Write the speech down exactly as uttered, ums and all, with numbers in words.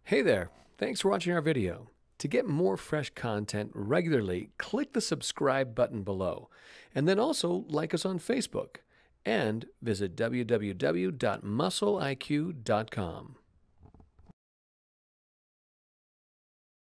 Hey there, thanks for watching our video. To get more fresh content regularly, click the subscribe button below, and then also like us on Facebook, and visit w w w dot muscle I Q dot com.